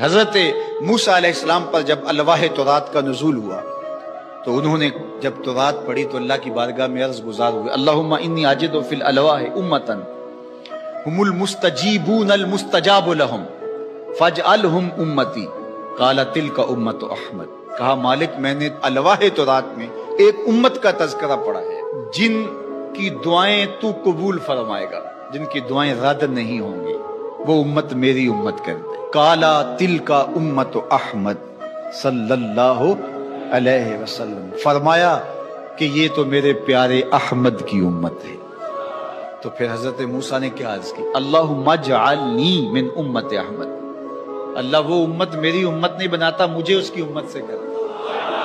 हजरत मूसा अलैहिस्सलाम पर जब अलवाह तौरात का नुज़ूल हुआ तो उन्होंने जब तौरात पढ़ी तो अल्लाह की बारगाह में अर्ज गुजार हुए, अल्लाहुम्मा इन्नी आजिदु फिल अलवाह उम्मतन हुमुल मुस्तजीबून अल मुस्तजाबु लहुम फजअलहुम उम्मती काला तिलका उम्मतु अहमद। कहा मालिक मैंने अलवाह तौरात में एक उम्मत का तज़किरा पढ़ा है जिनकी दुआएं तू कबूल फरमाएगा, जिनकी दुआएं रद्द नहीं होंगी, वो उम्मत मेरी उम्मत कर दे। काला तिलका उम्मतु अहमद सल्लल्लाहु अलैहि वसल्लम, फरमाया कि ये तो मेरे प्यारे अहमद की उम्मत है। तो फिर हजरत मूसा ने क्या अर्ज की, अल्लाहुम्मा जअलनी मिन उम्मत अहमद, अल्लाह वो उम्मत मेरी उम्मत नहीं बनाता, मुझे उसकी उम्मत से कर।